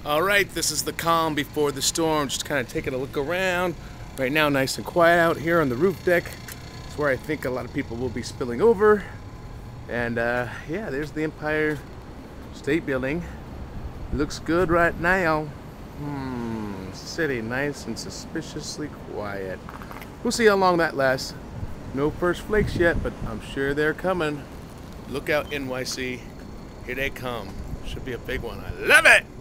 Alright, this is the calm before the storm. Just kind of taking a look around. Right now, nice and quiet out here on the roof deck. It's where I think a lot of people will be spilling over. And yeah, there's the Empire State Building. Looks good right now. City nice and suspiciously quiet. We'll see how long that lasts. No first flakes yet, but I'm sure they're coming. Look out, NYC. Here they come. Should be a big one. I love it!